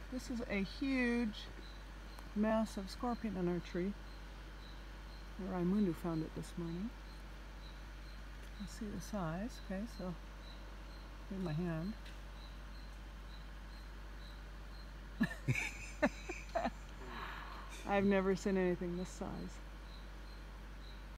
This is a huge, massive scorpion in our tree. Raimundo found it this morning. You see the size. Okay, so in my hand. I've never seen anything this size.